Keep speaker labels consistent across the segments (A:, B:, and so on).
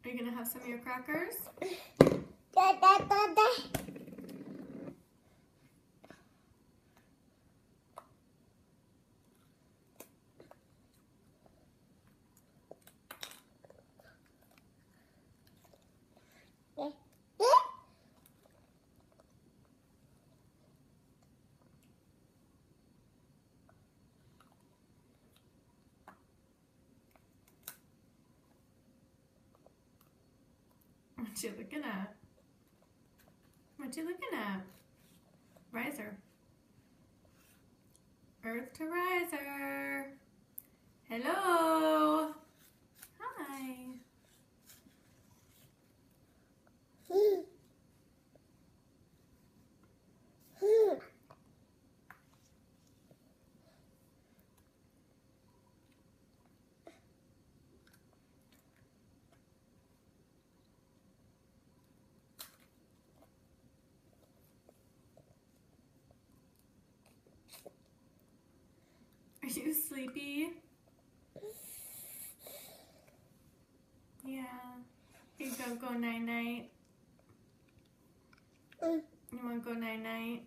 A: Are you gonna have some of your crackers? What you looking at? What you looking at? Riser. Earth to riser. Hello. Hi. Are you sleepy? Yeah. You go night night. You want to go night night?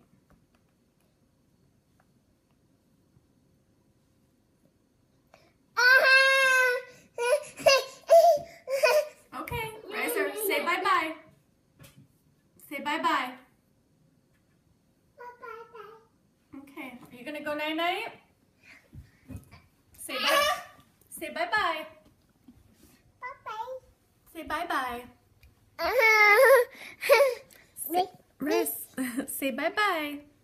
A: Okay, Riser, say bye bye. Say bye bye. Okay, are you gonna go night night? Say bye. Say bye bye. Say bye bye. Say bye bye.